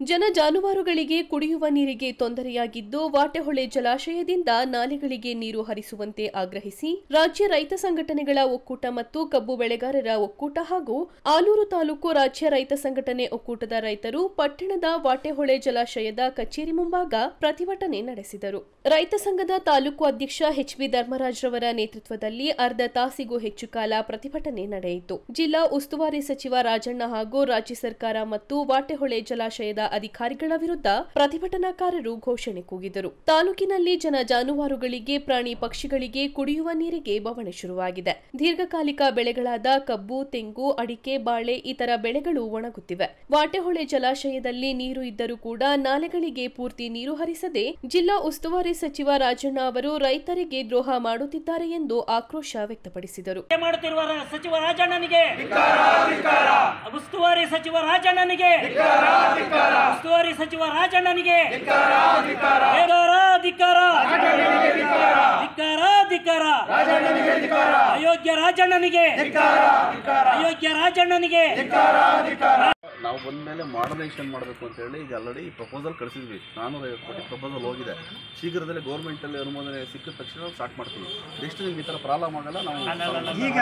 ಜನ ಜಾನುವಾರುಗಳಿಗೆ ಕುಡಿಯುವ ನೀರಿಗೆ ತೊಂದರೆಯಾಗಿದ್ದು ವಾಟೆಹೊಳೆ ಜಲಾಶಯದಿಂದ ನಾಲೆಗಳಿಗೆ ನೀರು ಹರಿಸುವಂತೆ ಆಗ್ರಹಿಸಿ ರಾಜ್ಯ ರೈತ ಸಂಘಟನೆಗಳ ಒಕ್ಕೂಟ ಮತ್ತು ಕಬ್ಬು ಬೆಳೆಗಾರರ ಒಕ್ಕೂಟ ಹಾಗೂ ಆಲೂರು ತಾಲೂಕು ರಾಜ್ಯ ರೈತ ಸಂಘಟನೆ ಒಕ್ಕೂಟದ ರೈತರು ಪಟ್ಟಣದ ವಾಟೆಹೊಳೆ ಜಲಾಶಯದ ಕಚೇರಿ ಮುಂಭಾಗ ಪ್ರತಿಭಟನೆ ನಡೆಸಿದರು. ರೈತ ಸಂಘದ ತಾಲೂಕು ಅಧ್ಯಕ್ಷ ಎಚ್.ಬಿ. ಧರ್ಮರಾಜ್ ರವರ ನೇತೃತ್ವದಲ್ಲಿ ಅರ್ಧ ತಾಸಿಗೂ ಹೆಚ್ಚು ಕಾಲ ಪ್ರತಿಭಟನೆ ನಡೆಯಿತು. ಜಿಲ್ಲಾ ಉಸ್ತುವಾರಿ ಸಚಿವ ರಾಜಣ್ಣ ಹಾಗೂ ರಾಜ್ಯ ಸರ್ಕಾರ ಮತ್ತು ವಾಟೆಹೊಳೆ ಜಲಾಶಯದ ಅಧಿಕಾರಿಗಳ ವಿರುದ್ಧ ಪ್ರತಿಭಟನಾಕಾರರು ಘೋಷಣೆ ಕೂಗಿದರು. ತಾಲೂಕಿನಲ್ಲಿ ಜನ ಜಾನುವಾರುಗಳಿಗೆ ಪ್ರಾಣಿ ಪಕ್ಷಿಗಳಿಗೆ ಕುಡಿಯುವ ನೀರಿಗೆ ಬವಣೆ ಶುರುವಾಗಿದೆ. ದೀರ್ಘಕಾಲಿಕ ಬೆಳೆಗಳಾದ ಕಬ್ಬು, ತೆಂಗು, ಅಡಿಕೆ, ಬಾಳೆ ಇತರ ಬೆಳೆಗಳು ಒಣಗುತ್ತಿವೆ. ವಾಟೆಹೊಳೆ ಜಲಾಶಯದಲ್ಲಿ ನೀರು ಇದ್ದರೂ ಕೂಡ ನಾಲೆಗಳಿಗೆ ಪೂರ್ತಿ ನೀರು ಹರಿಸದೆ ಜಿಲ್ಲಾ ಉಸ್ತುವಾರಿ ಸಚಿವ ರಾಜಣ್ಣ ಅವರು ರೈತರಿಗೆ ದ್ರೋಹ ಮಾಡುತ್ತಿದ್ದಾರೆ ಎಂದು ಆಕ್ರೋಶ ವ್ಯಕ್ತಪಡಿಸಿದರು. ಉಸ್ತುವಾರಿ ಸಚಿವ ರಾಜಣ್ಣನಿಗೆ ಉಸ್ತುವಾರಿ ಸಚಿವ ರಾಜಣ್ಣನಿಗೆ ಅಯೋಗ್ಯ ರಾಜಣ್ಣನಿಗೆ ಅಯೋಗ್ಯ ರಾಜಣ್ಣನಿಗೆ ನಾವು ಬಂದ ಮೇಲೆ ಮಾಡರ್ನೈಸೇಷನ್ ಮಾಡಬೇಕು ಅಂತ ಹೇಳಿ ಈಗ ಆಲ್ರೆಡಿ ಪ್ರಪೋಸಲ್ ಕಳಿಸಿದ್ವಿ. 450 ಕೋಟಿ ಪ್ರಪೋಸಲ್ ಹೋಗಿದೆ. ಶೀಘ್ರದಲ್ಲೇ ಗೌರ್ಮೆಂಟಲ್ಲಿ ಅನುಮೋದನೆ ಸಿಕ್ಕಿದ ತಕ್ಷಣ ಸ್ಟಾರ್ಟ್ ಮಾಡ್ತೀವಿ. ನೆಕ್ಸ್ಟ್ ನಿಮ್ಗೆ ಈ ಥರ ಪ್ರಾಬ್ಲಮ್ ಆಗಲ್ಲ. ನಾವು